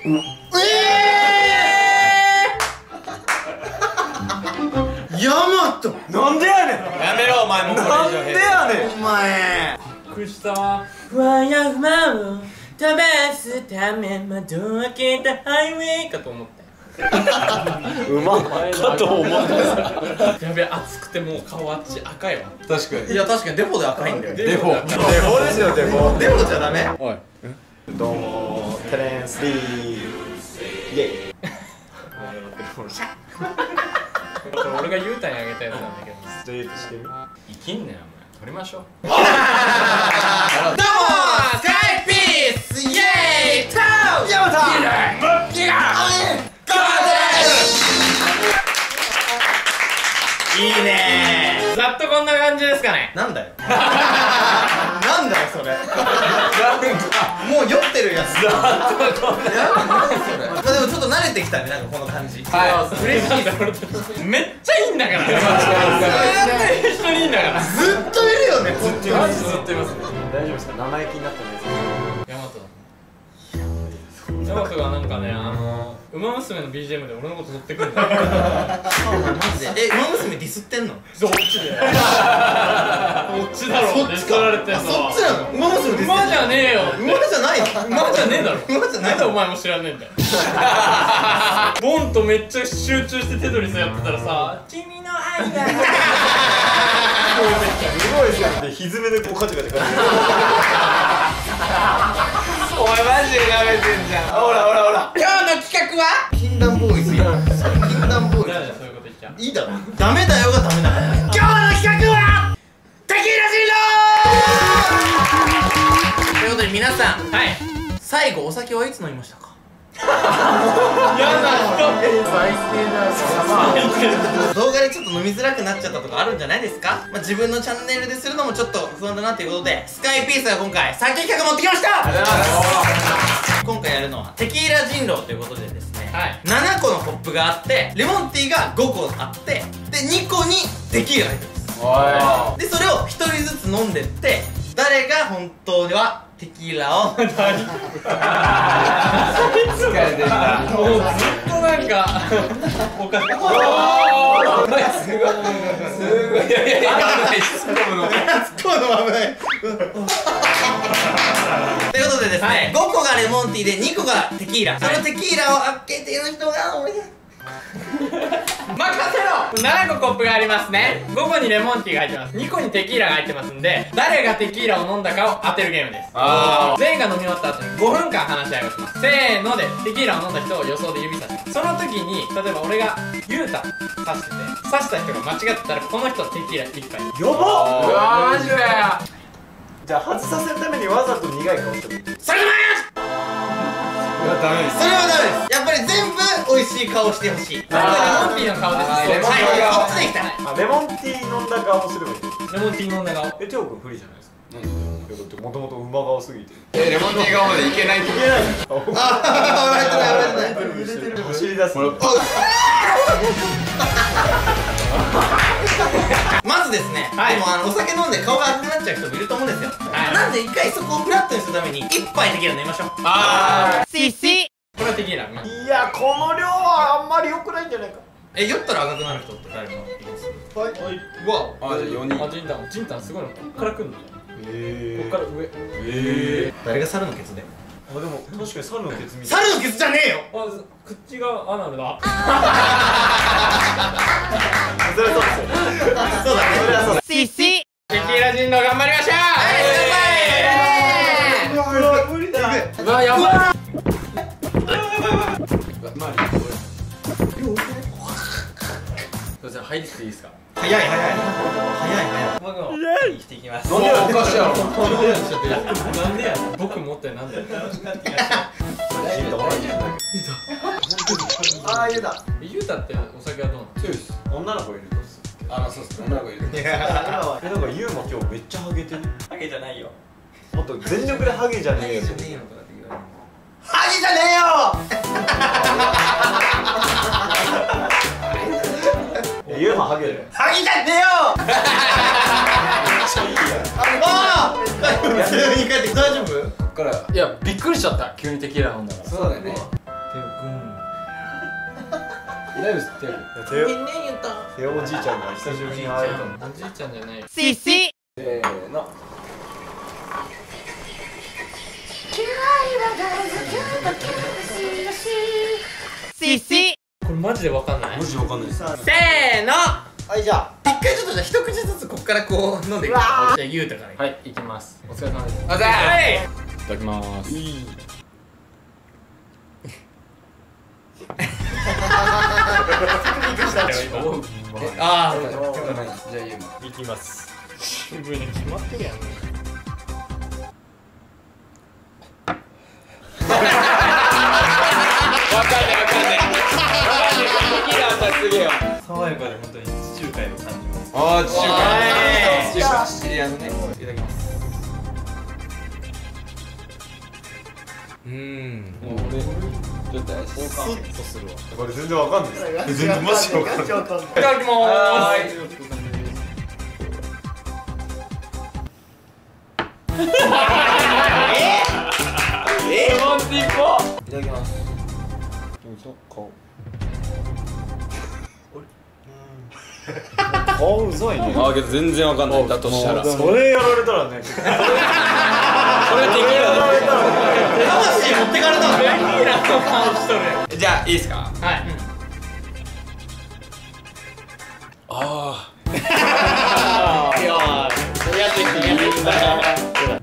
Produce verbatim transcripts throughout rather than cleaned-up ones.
えーヤマトなんでやねん。 やめろお前もうこれ以上なんでやねん。 お前びっくりしたわ。 ふわやふまを飛ばすため窓を開けたハイウェイかと思ったよ。 うまっかと思った。 やべえ、暑くてもう顔あっち赤いわ。 確かに。 いや確かにデフォで赤いんだよ。 デフォ。デフォですよデフォ。 デフォじゃダメ。 おい。どうもテレンスリー。イェイ。 俺がユータにあげたやつなんだけど。 じゃあ言うとしてみ。 生きんねんお前。撮りましょう。 どうもスカイピースイエーイタウヤマトギガゴーいいねざっとこんな感じですかね。 ー。なんだよなんだよそれ。もう酔ってるやつだ。やばいそれ。まあでもちょっと慣れてきたね、なんかこの感じ。 はい。嬉しい。めっちゃいいんだから。絶対一緒にいいんだから。 ずっといるよね。ずっといます。 ずっといます。 大丈夫ですか。生意気になってないですか。 ヤマトだ。ヤマトがなんかね、あのウマ娘の ビージーエム で俺のこと撮ってくるんだよ。 マジで。え、馬娘ディスってんの？ そっちで。こっちだろ。 そっちか。 られてんの。 そっちなの？馬娘ディスってんの？ 馬じゃねえよ。 馬じゃないの？ 馬じゃねえだろ。 馬じゃないの？ なんでお前も知らねえんだよ。ボンとめっちゃ集中してテトリスやってたらさ、君の愛が。 すごいですよね。歪めでこうカチカチカチ。 お前マジで舐めてんじゃん。 ほらほらほら。 今日の企画は？ 禁断ボーイズやん。禁断ボーイなんでそういうこと言っちゃう？ ズ。いいだろ。ダメだよがダメだよ。今日の企画はテキーラ人狼。ということで皆さん、 はい。 最後お酒はいつ飲みましたか？ やだ人。最低だ。 動画でちょっと飲みづらくなっちゃったとかあるんじゃないですか？まあ、自分のチャンネルでするのもちょっと不安だなということで、スカイピースが今回酒企画持ってきました。今回やるのはテキーラ人狼ということでですね、 はい、 ななこのコップがあって、レモンティーがごこあって、でにこにテキーラが入ってます。でそれをひとりずつ飲んでって、誰が本当にはテキーラを疲れてんだ。もうずっとなんかおかしい。すごいすごい。いやいやいや、危ない。突っ込むの突っ込むの危ない。ということでですね、ごこがレモンティーでにこがテキーラ、そのテキーラを開けている人がおいで。 任せろ。ななこコップがありますね。ごこにレモンティーが入ってます。にこにテキーラが入ってますんで、誰がテキーラを飲んだかを当てるゲームです。全員が飲み終わった後にごふんかん話し合いをします。せーのでテキーラを飲んだ人を予想で指さします。その時に例えば俺がユータ刺してて、刺した人が間違ってたらこの人テキーラいっぱい。 やばっ。 うわーマジで。 じゃあ外させるためにわざと苦い顔してる。 それでもダメです。 それはダメです。やっぱり全部美味しい顔してほしい。 これレモンティーの顔です。 レモンティーはい、 顔。 こっちでいきたい。 あ、レモンティー飲んだ顔すればいい。 レモンティー飲んだ顔。 え、テオ君不利じゃないですか。なんで？だってもともと馬顔すぎて。 え、レモンティー顔までいけないっていけない。 ああ、やばいやばいやばい。 走り出す。 まずですね、 はい、 でもあのお酒飲んで顔が赤くなっちゃう人もいると思うんですよ。はい、なんで一回そこをフラットにするために一杯テキーラ飲みましょう。 ああ、シシ。これはテキーラ。 いや、この量はあんまり良くないんじゃないか。 え、酔ったら赤くなる人って誰かいます？ はい。 うわ、 あ、じゃあよにん。 あ、ジンタン、ジンタンすごいの。こっから来るのじゃん。 へこっから上。 え誰が猿のケツで？ あ、でも確かに猿のケツみたい。 猿のケツじゃねえよ。 あ、口がアナルだ。 それはそうですよ。 そうだね。 それはそう。 シシ。テキーラ人狼頑張りましょう。 はい、 無理だ。 うわ、やばい。 まあ、 そしたら入っていいですか？ 早い早い早い早い。 僕も生きていきます。 なんでおかしいやろ。 なんでや。僕持ってなんで。 ああ、言うだ。 ゆうたってお酒はどうなの？ 強いです。 女の子いると。 あ、まあそうっす。女の子いる。 いやー、 え、なんかユウも今日めっちゃハゲてる。 ハゲじゃないよ。 もっと全力でハゲじゃねえよ。 ハゲじゃねえよ。 ユウもハゲだよ。 ハゲじゃねえよ。ああ、普通に帰って大丈夫？ こっから。 いや、びっくりしちゃった。急にテキーラ飲んだから。 そうだよね。 だいぶ手手ね言った手おじいちゃんが久しぶりに会えるかも。 おじいちゃんじゃないよ。 シシせーのシシこれマジでわかんない。 マジわかんないです。 せーのはい、じゃあ一回ちょっとじゃあ一口ずつこっからこう飲んでいく。じゃあゆうたから。 はい、いきます。お疲れ様です。 あざーい。 いただきます。 ああ。 じゃあ言う行きます。 シンプルに決まってるやん。 爽やかで本当に地中海を感じます。 ああ、地中海。 おい地中海。シチリアのね。 いただきます。 うーん。 もう俺、ちょっと怪しい。 スッとするわ。これ全然わかんないです。全然マジでわかんない。 いただきまはーす。 え？ レモンティーポ。 いただきます。 顔。顔うざいね。 ああ、けど全然わかんない。だとしたら。 それやられたらね。 これテキーラだ。 魂持ってかれたのテキーラの顔しとる。 じゃあ、いいですか。 はい。 あいやー、やってきた、やってきた。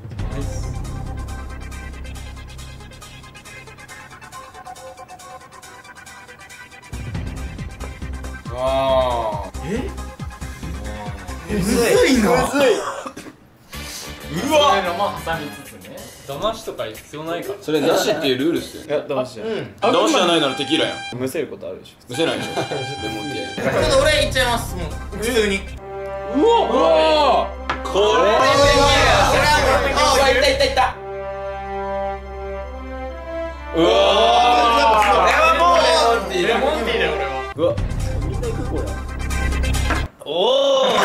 あ。ああ。 むずいな。 むずい。 うわ。そういうのも挟みつつね。騙しとか必要ないから。 それなしっていうルールっすよいね。 や、騙しじゃない。 騙しじゃないならテキーラやん。 むせることあるでしょ。 むせないでしょ。レモンティー。 ちょっと俺いっちゃいます。もう普通に。 うわ。 うわー。これはあいたいたいた。 うわー。これはもうレモンティーだ。 レモンティーだよ、俺は。 うわ、みんな行くこれ。 おお。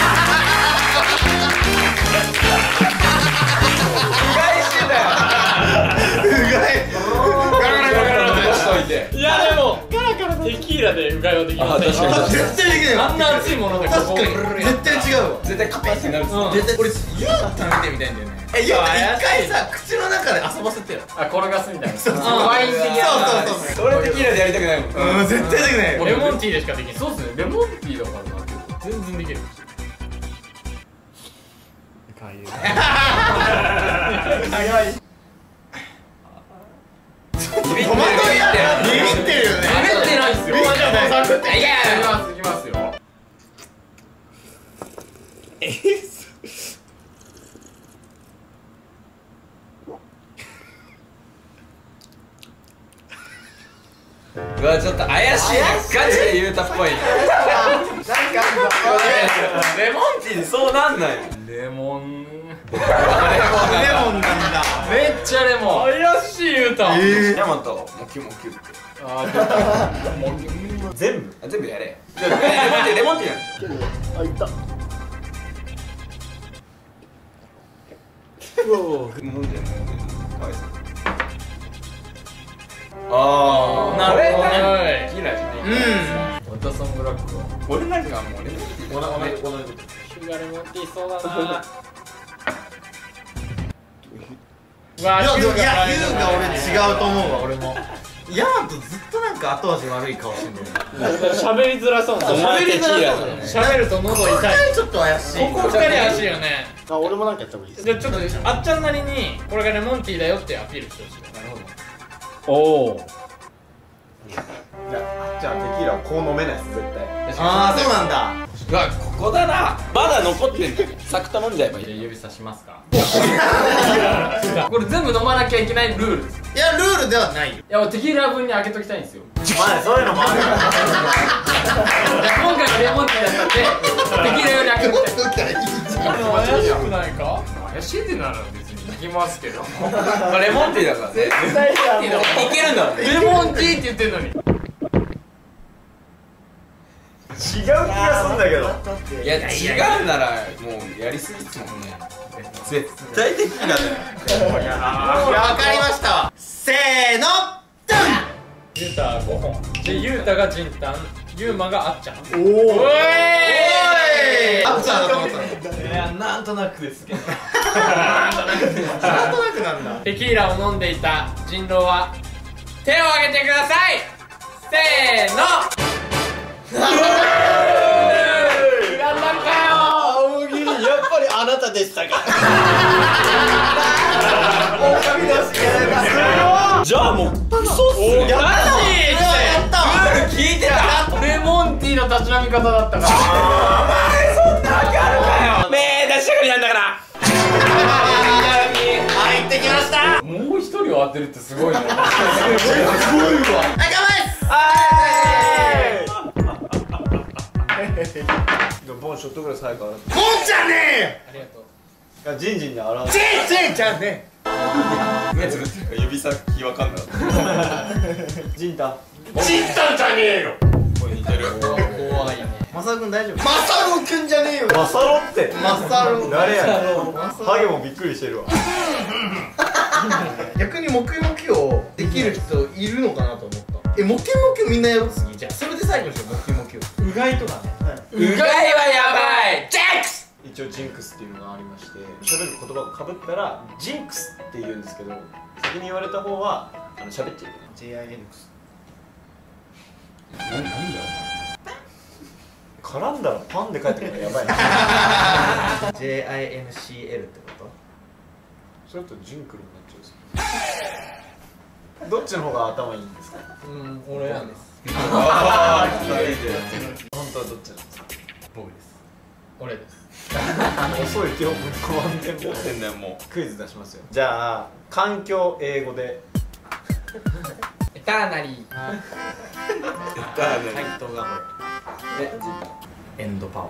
いやでもテキーラでうがいはできません。 あ、確かに確かに。 絶対できないわ。 あんな熱いもので確かに絶対違うわ。 絶対カパってなるっす。 うん絶対俺ユータ見てみたいんだよね。え、ユータ一回さ口の中で遊ばせてよ。 あ、転がすみたいな。 そうそうワイン的な。 そうそうそう。 それテキーラでやりたくないもん。 うん、絶対できないよ。 レモンティーでしかできない。そうっすね、レモンティーだからな。全然できる。 戸惑いやビビってるよね。 ビビってないっすよ。 ビビってないサクッて。いや、いきます、いきますよ。 うわ、ちょっと怪しいな。ガチでユータっぽいな。レモンティーでそうなんないよ。 レモン。 レモンなんだ。 めっちゃレモン。怪しい言うた。 ヤマト、モキモキって。 あー、出た。もう全部。 あ、全部やれ。レモンティー、レモンティーなんでしょ。 あ、いった。 飲んで飲んで。かわいそう。ああ。 なるほどね。 はいテキーラじゃない。 うん。 ワタソンブラックは俺なんかもうレモンティー。 同じ、同じこヒューガレモンティーそうだな。うわいや、でもいや、 ヒューガユーが俺違うと思うわ、俺も。ヤマトずっとなんか後味悪い顔してんだよね。 喋りづらそうな。 お前テキーラだね。 喋ると喉痛い。 ちょっと怪しい。 ここ二人怪しいよね。 と。あ、俺もなんかやった方がいいです。 じゃあちょっとあっちゃんなりにこれがレモンティーだよってアピールしてほしい。なるほど。 おお。じゃあ、じゃあテキーラをこう飲めないです、絶対。 ああ、そうなんだ。 うわ、ここだな。まだ残ってんだよ。サクッと飲んじゃえばいい。 じゃあ指さしますか。これ全部飲まなきゃいけないルールです。いいや、ルールではないよ。 や、テキーラ分に開けときたいんですよ。 まあ、そういうのもあるから。 今回のレモンティーだったんで、テキーラ用に開けときたい。 どっからいいじゃん。 怪しくないか？怪しいってなら別にできますけど。 まあレモンティーだから。絶対いけるんだもんね。 レモンティーって言ってんのに。 違う気がするんだけど。 いや、違うならもうやりすぎっすもんね。絶対テキーラだよ。 わかりましたわ。せーの、ドン。 ゆうたごほんで、ゆうたがじんたん、ゆうまがあっちゃん。おーいあっちゃんだと思ったの。 いや、なんとなくですけど。 なんとなくなんだ。 テキーラを飲んでいた人狼は手を挙げてください。せーの。なんなんかよ。 青桐、やっぱりあなたでしたか。狼のしじゃあもうクソっすね。 やったやった聞いてた。レモンティーの立ち飲み方だったから。 そんなわかるかよ。目出したがりなんだから。 入ってきました。 もう一人を当てるってすごいね。すごいわ。 ボンショットグラス早く洗って。 ボンじゃねありがとう。 いや、ジンジンで洗う。 え。ジンじゃね目つぶってるから指先わかんない。 ジンタ。 ちったんじゃねえよ。 これ似てる。 怖いね。 マサルくん大丈夫？マサルくんじゃねえよ。 マサロってマサル誰やねん。 マサハゲもびっくりしてるわ。 逆にモキモキをできる人いるのかなと思った。え、モキモキをみんなやろう次。じゃあそれで最後にしよう、モキモキを。 うがいとかね。 うがいはやばい。 ジャックス。 一応ジンクスっていうのがありまして、喋る言葉がかぶったらジンクスって言うんですけど、先に言われた方はあの喋っちゃいけない。 ジェイアイエヌエクス。 何だよ。 絡んだらパンで帰ってくるのやばいな。 ジェイアイエヌシーエル ってこと？ それだとジンクルになっちゃうんですよ。どっちの方が頭いいんですか？ うん、俺やです。 ああ、二人で。 本当はどっちなんですか？ 僕です。俺です。 遅い手をぶっ込まんでも持ってんだよもう。 クイズ出しますよ。じゃあ環境英語でエターナリー。 エターナリー。 回答がこえ、 れ。エンドパワ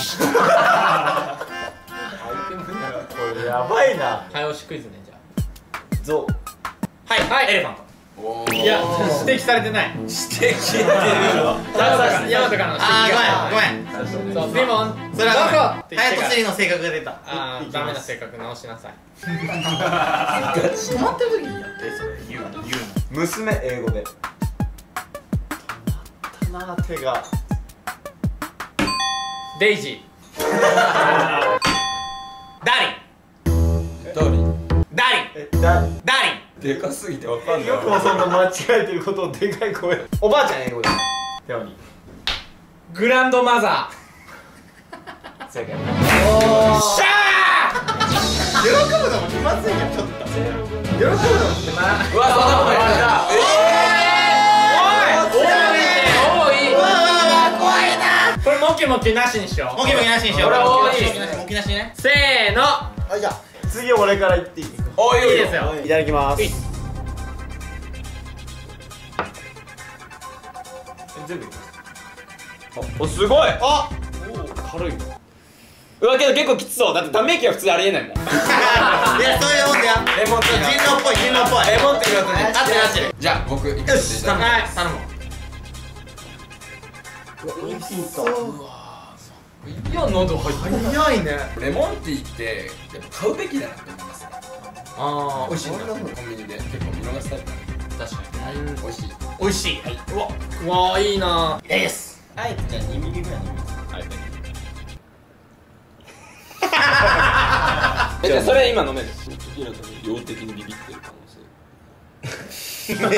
これやばいな。 早押しクイズね、じゃゾウ。 あ。はい、はい、エレファント。 おー。 いや、指摘されてない。 指摘ってるよ。 ヤマトからの指摘が。 あー、ごめん、ごめん。 そう、デモン。 それはごめん。 どうぞって言ってからハヤトスリーの性格が出た。 あー、ダメな性格直しなさい。 止まってる時にやって、それ。言うの、言うの。 娘英語で。止まったな手が。 デイジダーリン。 ダーリン。 ダーリン。 えだダーリン。 でかすぎてわかんない。 よくもそんな間違えてることをでかい声。おばあちゃん英語で。手をに。 ー。グランドマザ正解。 ー。しゃ喜ぶのも気まずいよ、ちょっと。喜ぶのもうわ、そんなこと言った。 ー。おい。 うわうわうわ、怖いな。 これモキモキなしにしよう。 モキモキなしにしよう。 俺多いモキモキなし、モキなしね。 せーの。 はい、じゃあ次俺から言っていい？ おい、 いいですよ。 いただきます。 はい全部いきます。 お、すごい。 あ、 軽い。 うわ、けど結構きつそう。だってため息は普通ありえないもん。 いや、そういうもんだよ。 レモンティー人狼っぽい、人狼っぽい。 レモンティーがね。 合ってる合ってる。 じゃあ僕行かよし、 せていただき頼む。頼む。 いや、喉入ってる。 早いね。 ます。レモンティーってやっぱ買うべきだなって思いますね。 あー、美味しいんだ。 コンビニで結構見逃すタイプなんで。 確かに。 美味しい。 美味しい。はい。うわ、 うわー、いいな。 いいです。 あえてじゃあにミリぐらいに。 はい。え、じゃあそれ今飲める。量的にビビってる可能性。 それ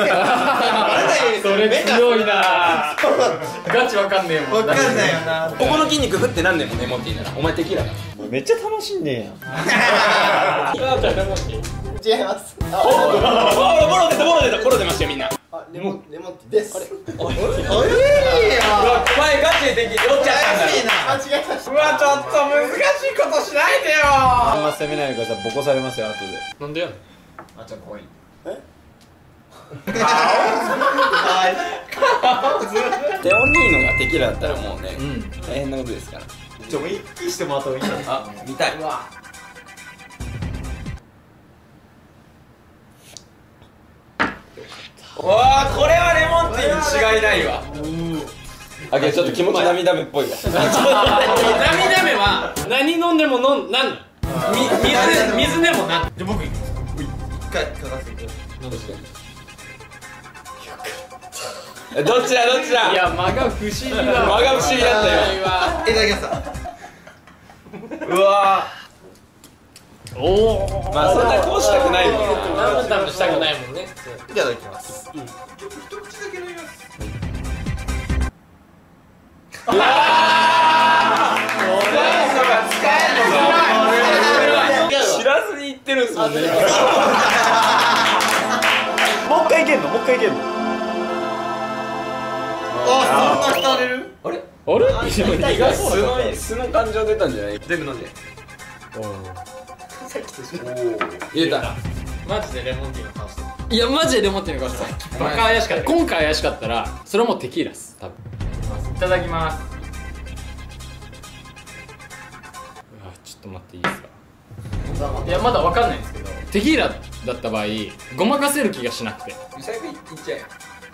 強いな。ガチわかんねえもん。 わかんないよな。 ここの筋肉振ってなんねんもんレモンティーなら。お前テキーラだ。 めっちゃ楽しんでんやん。 じゃあレモンティー。 違います。 おお、ボロ出たボロ出たボロ出ましたよみんな。 あ、レモンレモンティーです。 おいしいよ。 うわ、お前ガチでテキーラ酔っちゃったんだろ。 怪しいな。 間違えました。 うわ、ちょっと難しいことしないでよ。 あんま責めないでください。ボコされますよ後で。 なんでやねん。 あっちゃん怖い。 テオニーノがテキーラだったらもうね、大変なことですから。 ちょ、もう一気してもらった方がいい。 あ、見たい。 うわ。 わあ、これはレモンティーに違いないわ。あ、けどちょっと気持ち涙目っぽいわ。 涙目は何飲んでも飲んなんの。み水水でもなん。 じゃあ僕一回書かせてください。 確かに。 どっちだどっちだ。 いや間が不思議だ間が不思議だったよ。 いただきます。 うわおお。 まあそんなこうしたくないもんな。 タムタムしたくないもんね。 いただきます。 知らずに言ってるんすもんね。 もう一回いけんのもう一回いけんのあ、そんな浸れる？ あれあれ？ 素の素の感情出たんじゃない？全部飲んで。入れた。 マジでレモンティーの顔してる。 いやマジでレモンティーの顔してます。 バカ怪しかった。 今回怪しかったらそれはもうテキーラっす多分。 いただきます。 うわちょっと待っていいですか。 いやまだわかんないんですけど。 テキーラだった場合ごまかせる気がしなくて。 最後いっちゃえ。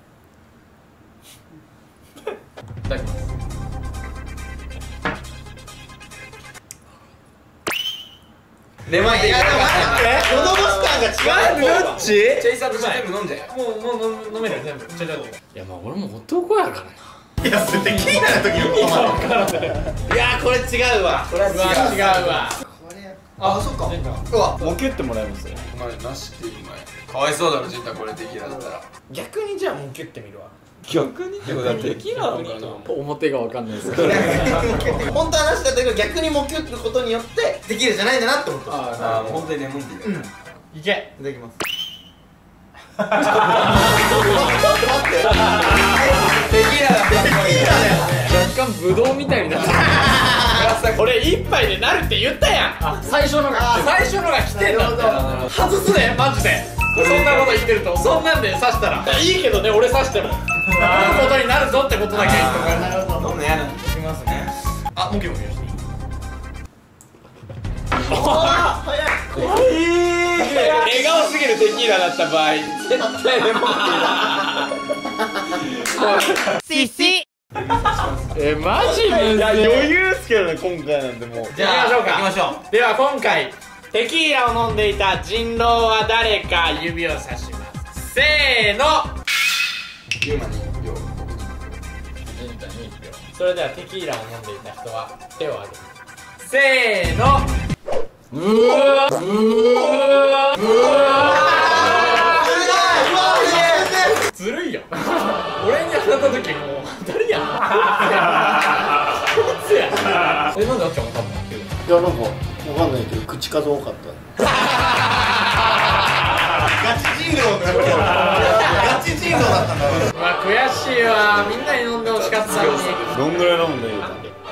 いただきます。 レモンティー。 いやでも待って喉越し感が違う。 どっちチェイサーとして全部飲んじゃえ。 もうもう飲飲める全部。ちょちょちょ。 いやまあ俺も男やからな。 いや、それテキーラの時のことまで。いや、これ違うわ。これはうわ違うわ。 あ、そっか。うわ、 もうキュッてもらえますお前なしっていいお前。かわいそうだろジンタこれテキーラだったら。 逆にじゃあもうキュッてみるわ。 逆にってことはテキーラなのかな。 表がわかんないですけど。 本当はなしだったけど逆にもうキュッてことによってテキーラじゃないんだなって思った。 ああもう本当にレモンティーだ。 いけ。 いただきます。 テキーラだ。 テキーラだよね。 若干ブドウみたいになってる。 俺一杯でなるって言ったやん。あ、最初のが来てる。最初のが来てんだって。外すねマジで。そんなこと言ってるとそんなんで刺したらいいけどね俺刺しても飲むことになるぞってことだけ言っとかない。 飲むの嫌なんだ。 いきますね。あ、もうキュッキュしていい？ 笑顔すぎるテキーラだった場合絶対レモンティーだ。 シシ。 えマジむずい。 余裕っすけどね今回なんてもうじゃあ行きましょうか。 行きましょう。 では今回テキーラを飲んでいた人狼は誰か指をさします。せーの。 ユーマに一票。 ジンタにいち票。それではテキーラを飲んでいた人は手を挙げて。せーの。うわうわうわずるいよ。俺に当たった時もう当たりやん。こいつや。え、なんであっちゃん分かんないけど。 いやなんかわかんないけど口数多かったガチ人狼だよ。ガチ人狼だったんだ。 うわ悔しいわ。みんなに飲んでほしかったのに。 どんぐらい飲むんだよ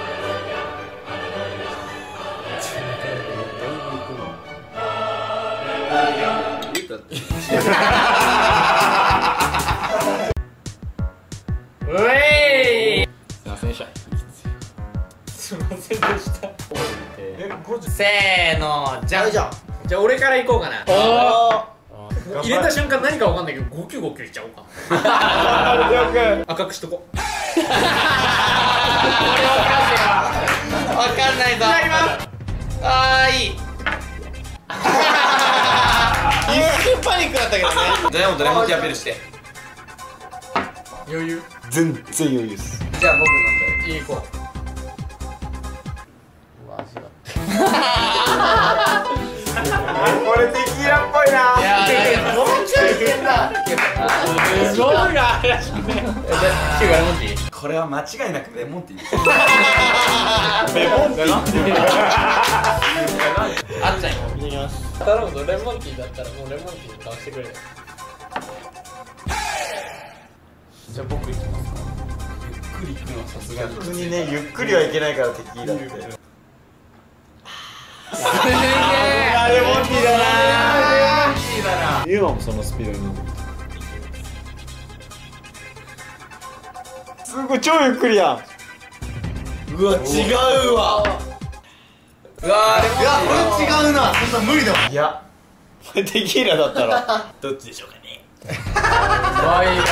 うえい。 すいませんでした。 すいませんでした。 せーの、じゃん。じゃん。 じゃあ俺から行こうかな。 あ入れた瞬間何かわかんないけどごきゅうごきゅういっちゃおうか。赤くしとこう。 わかんないぞ。いただきます。あー、いい。一瞬パニックだったけどね。 ジャイアントレモンティーアピールして。 余裕。 全然余裕ですじゃあ僕飲んだよ。 いい子。 これテキーラっぽいな。 いやー、もうちょいいけんな。すごいが怪しくね。え、じゃあ、キューがレモンティー。 これは間違いなくレモンティーです。 レモンティーあっちゃんよ。いきます。頼むぞ、レモンティーだったらもうレモンティーの顔してくれ。 じゃあ僕いきますか。 ゆっくり行くのはさすがに。 逆にねゆっくりはいけないからテキーラってあレモンティーだな。 ー、いいだな。 ユーマもそのスピードに飲んでる。すごい超ゆっくりやん。 うわ、違うわ。 うわーレモンティー。 いや、これ違うな。そんな無理だわ。 いやこれテキーラだったらどっちでしょうかね。 可愛いな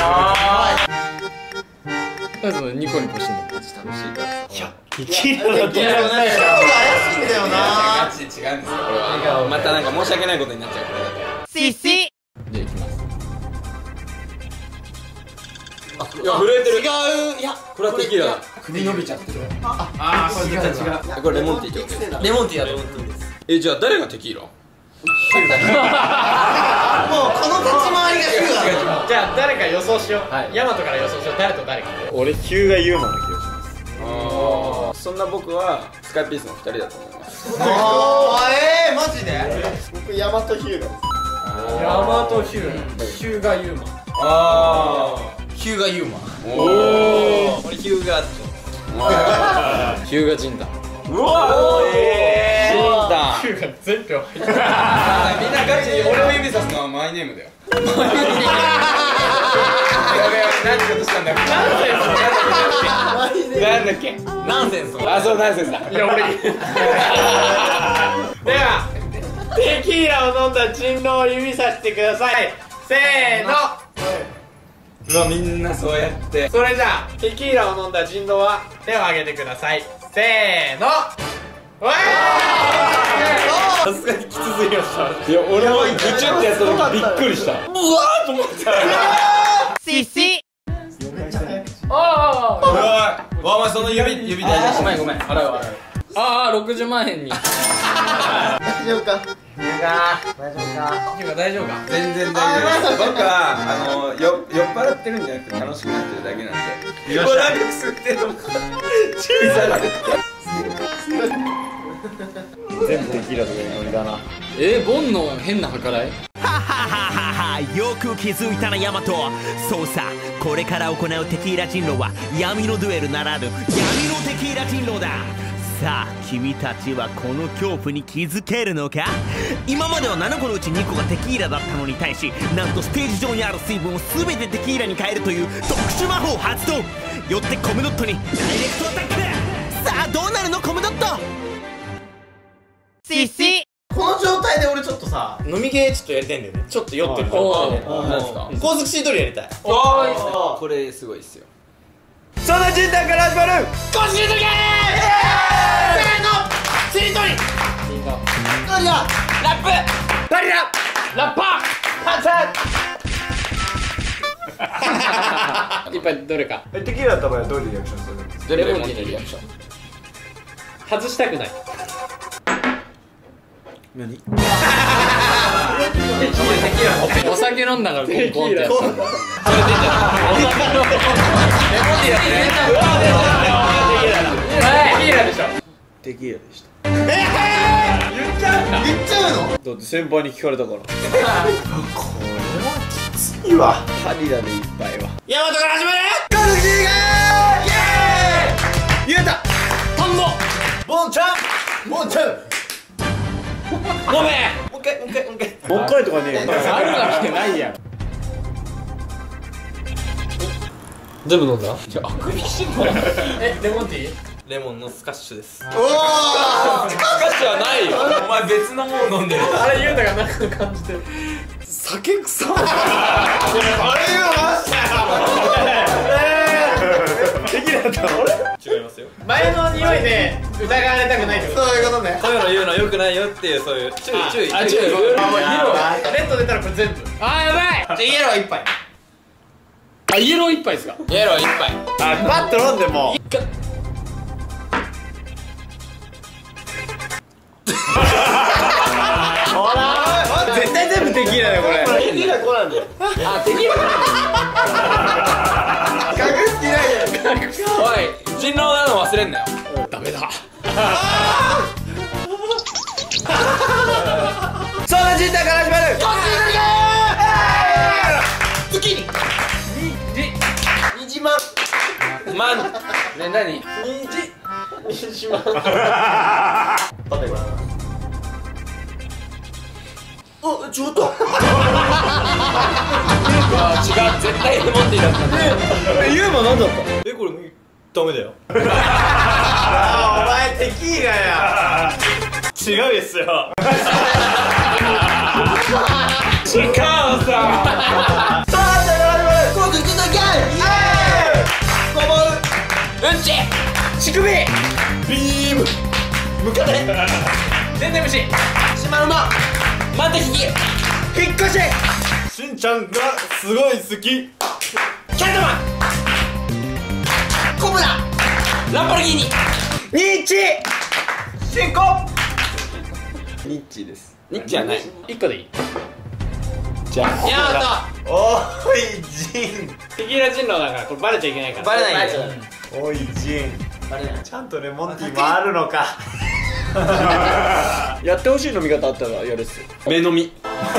とりあえずニコニコしてんの楽しいからテキーラだったらいや、怪しいんだよな。 ガチで違うんですよこれは。またなんか申し訳ないことになっちゃうこれだと。 シシ。 じゃあいきます。 いや震えてる。 違う。いやこれはテキーラだ。 首伸びちゃってる。 ああ違う違う。 これレモンティーってことです。 レモンティーだレモンティーです。 え、じゃあ誰がテキーラ？ もうこの立ち回りがヒューだ。 じゃあ誰か予想しよう。 はいヤマトから予想しよう。誰と誰か。 俺ヒューがユーマの気がします。 ああ、そんな僕はスカイピースのふたりだと思います。 あーえーマジで？ 僕ヤマトヒューがヤマトヒュー。ヒューがユーマ。 あヒューがユーマ。 あ、おお。 俺ヒューガーヒューガジンだ。 うわえー、死んだ。 ヒューが全票入ってる。 みんなガチで俺を指さすのはマイネームだよ。やべやべ、何しようとしたんだよ。なんだっけ。 ナンセンス。 あ、そう、ナンセンスだ。 いや俺ではテキーラを飲んだ人狼を指さしてください。せーの。 うわ、みんなそうやって。 それじゃあテキーラを飲んだ人狼は手を挙げてください。せーの。わーさすがにきつすぎました。 いや、俺もグチュってやった時びっくりした。うわーと思った。 シシ。 あうわー、わ、お前その指、指大丈夫。ごめんごめん。洗う洗う。 ああ、ろくじゅうまんえんに。 大丈夫か？ ヒューが大丈夫か。 全然大丈夫です。僕はあのよ酔っ払ってるんじゃなくて楽しくなってるだけなんで。よっしゃ。くすってるのか。注意されてる。 全部テキーラとかにノリだな。 えー、ボンの変な計らい。 はははは、よく気づいたなヤマト。そうさ、これから行うテキーラ人狼は闇のデュエルならぬ闇のテキーラ人狼だ。さあ君たちはこの恐怖に気づけるのか。今まではななこのうちにこがテキーラだったのに対し、なんとステージ上にある水分を全てテキーラに変えるという特殊魔法発動。よってコムドットにダイレクトアタック。さあどうなるのコムドット。 シシ。この状態で俺ちょっとさ飲みゲーちょっとやりたいんだよね。ちょっと酔ってるから何ですか。 高速しりとりやりたい。 これすごいっすよ。 その人体から始まる。 高速しりとりゲーム。せーの。しりとり。ノリラ。ラップ。 バリララッパーパンサいっぱいどれか。 え、テキーラだった場合はどういうリアクションするの？ 全部レモンティーのリアクション。 外したくない。 何？ お酒飲んだからコンコンってやったんだ。 レモンティーだね。テキーラでしょ。 テキーラでした。 言っちゃうの？ だって先輩に聞かれたから。これはきついわ。ハリラでいっぱいは。 ヤマトから始まる。 高速しりとりゲーム。イエーイ。ゆうた。 トンボ。 ボンちゃん。ボンちゃん。 ごめん。もう一回もう一回もう一回。 もう一回とかねえよ。 あるわけないやん。 全部飲んだ。 え、レモンティー？ レモンのスカッシュです。 スカッシュはないよ。お前別のもの飲んでる。 あれユウタが何か感じてる。 酒臭。 あれよマジテキーラだったの？ 違いますよ。 前の匂いで疑われたくないってこと。 そういうことね。 そういうの言うの良くないよっていうそういう注意注意。 あ、注意。 あ、もうイエロー。レッド出たらこれ全部。 あー、やばい。 じゃあイエロー一杯。 あ、イエロー一杯ですか。 イエロー一杯。 あ、パッと飲んでも。ほら。絶対全部テキーラだよこれ。テキーラこうなんだよ。 あ、テキーラ。 隠す気ないよ。 おい、人狼なの忘れんなよ。 ダメだ。 その人体から始まる。 月に。にじまん。 まん。ね、何？ にじ。にじまん。 お、ちょっと。 違う、絶対レモンティーだったんだよ。 え、ユーマなんだった？ え、これダメだよ。 お前テキーラや。違うですよ。 違うさ。 高速しりとりゲーム。ごぼう。 うんち。 乳首。 ビーム。ムカデ。 全然虫。 シマウマ。 マンテヒキ。 引っ越し。 しんちゃんがすごい好き。 キャットマン。 ランボルギーニ。 ニッチ進行。 ニッチです。ニッチじゃない。 いっこでいい。 じゃあヤマおいジン。 トテキーラ人狼だからこれバレちゃいけないから。 バレないよ。 おいジン。 バレない。 ちゃんとレモンティーもあるのか。 やってほしい飲み方あったらやるっすよ。目飲み。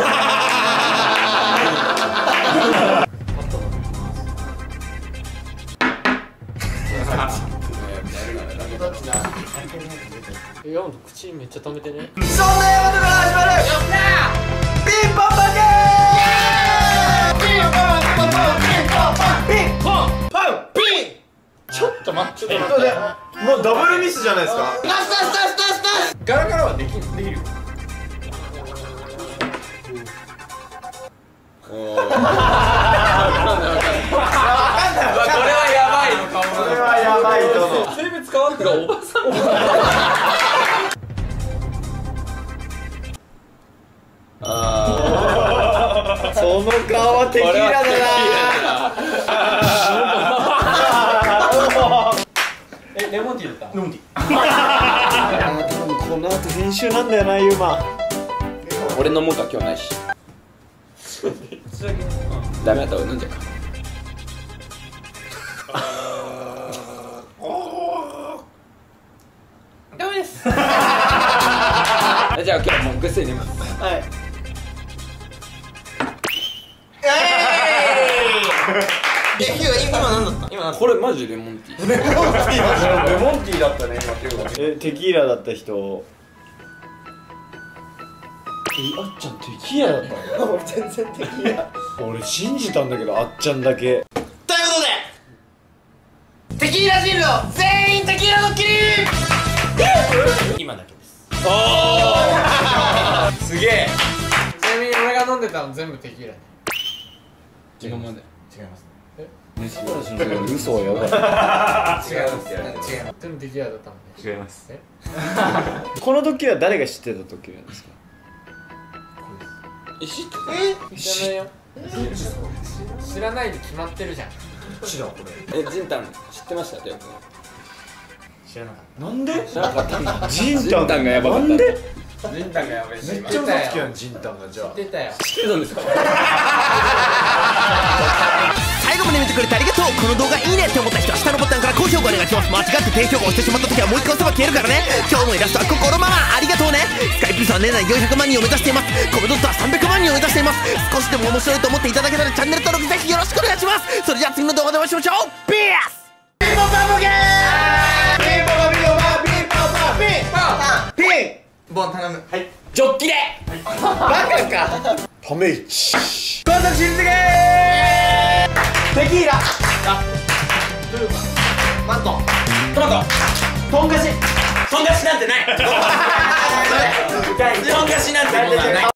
ヤマト口めっちゃ止めてね。 そんなヤマトから始まるピンポンパンゲーピンポンパンパンピン。 ちょっと待って。 本当でもうダブルミスじゃないですか。 ラスタスタスタスタス。 ガラガラはできるできるよ。 これはやばいの顔。 これはやばいと思う。 性別変わってるおばさん。 その顔はテキーラだな。 え、レモンティーだった？レモンティー。 この後編集なんだよな、ユーマ。 俺飲もうか今日ないし。ダメだったら俺飲んじゃうか。 ダメです。 じゃあ今日はもうぐっすり寝ます。 はい。 え、ヒュー今何だった？今何だっこれマジレモンティー。 レモンティーだったね、今手が。え、テキーラだった人。え、あっちゃんテキーラだったの？俺全然テキーラ。俺信じたんだけど、あっちゃんだけ。 たということでテキーラ人狼全員テキーラドッキリ今だけです。 すげえ。ちなみに俺が飲んでたの全部テキーラね。 今まで。 違います。 嘘はやばい。 違いますよ。違います。 全部テキーラだったもんね。 違います。 えこのドッキリは誰が知ってたドッキリなんですか？ え、知って知らないよ。知らないに決まってるじゃん。 知らん、これ。 え、ジンタン知ってました？よく。 知らなかっなんで？ 知らなかったんだ。 ジンジンタンがやばかった。 なんで？ ジンタンがやばいし。 めっちゃ嘘つきやん、ジンタンがじゃあ。 出たよ。 知ってたんですか？ 最後まで見てくれてありがとう。この動画いいねって思った人は下のボタンから高評価お願いします。間違って低評価を押してしまった時はもう一回押せば消えるからね。今日のイラストは心ままありがとうね。スカイピースは年内よんひゃくまん人を目指しています。コメドットはさんびゃくまん人を目指しています。少しでも面白いと思っていただけたらチャンネル登録ぜひよろしくお願いします。それじゃあ次の動画でお会いしましょう。ピース。 ピンポンパンボケー。ピンポンパンピンポンパンピンポンパンピンポンパンピン。 ボン頼む。はい。 ジョッキでバカか。パメイチ高速しんすけテキーラマントトマトトンカシトンカシなんてないトンカシなんてものはない。